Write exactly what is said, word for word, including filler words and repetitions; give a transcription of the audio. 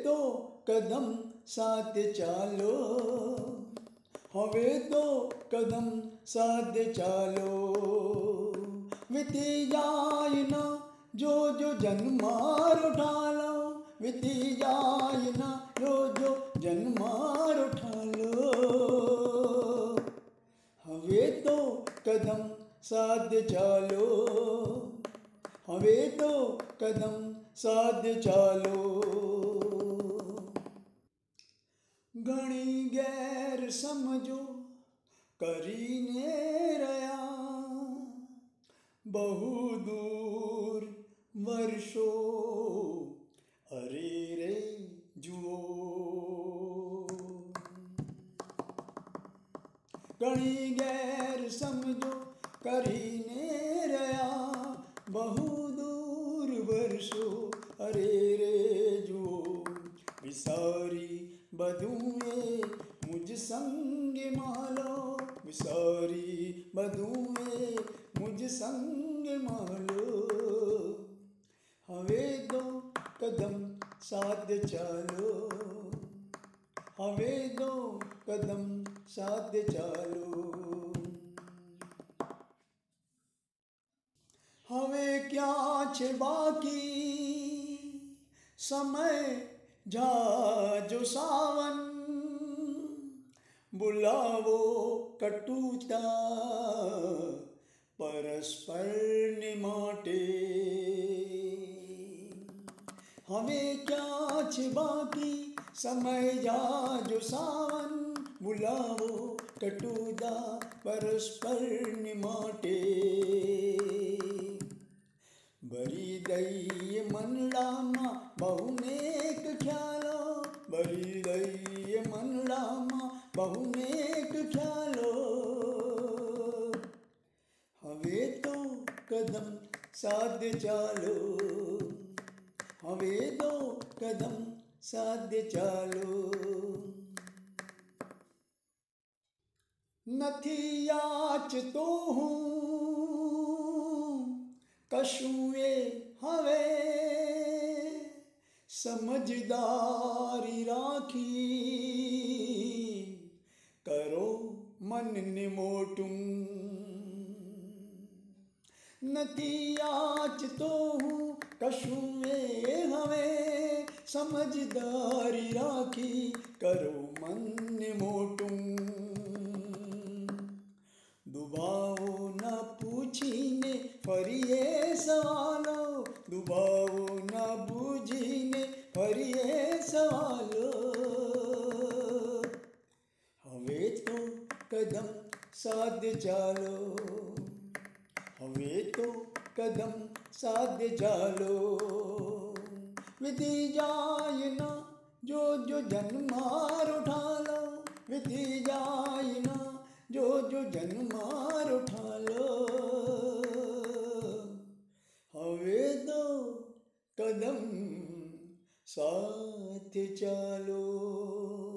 तो कदम साथ चालो, हवे तो कदम साथ चालो। विती जाय ना जो जो जन्मार उठा लो, विती जाय ना जो जो जन्मार उठा लो। हवे तो कदम साथ चालो, हवे तो कदम साथ चालो। घणी गैर समझो करीने रया, बहु दूर वर्षो अरे रे जुओ। घणी गैर समझो करीने रया, बहु दूर वर्षो अरे रे जुओ। विसारी बधुए मुझ संग मालो, विसारी बधुए मुझ संग मालो। हवे दो कदम साथ चालो, हवे दो कदम साथ चालो। हवे क्या छे बाकी समय जा जो सावन, बुलावो कटुता परस्पर निमाटे। हमें क्या छे बाकी समय जा जो सावन, बुलावो कटुता परस्पर निमाटे। बरी दई मनडामा बहुनेक ख्यालो, बरी दई मनडामा बहुनेक ख्यालो। हवे तो कदम साथ चालो, हवे दो कदम साथ चालो। नथी याचतो हूँ कशुए हवे, समझदारी राखी करो मन ने मोटूं। नथी याचतो हूँ कशुए हवे, समझदारी राखी करो मन ने मोटूं। दुबाओ न पूछीने फरिए सवालो, दुबाओ न बूझीने फरिए सवालो। हवे तो कदम साथ चालो, हवे तो कदम साथ चालो। विधि जाय ना जो जो जन्मार उठा लो, विधि जाय ना जो जो जन्मार उठा लो। हवे दो कदम साथ चालो।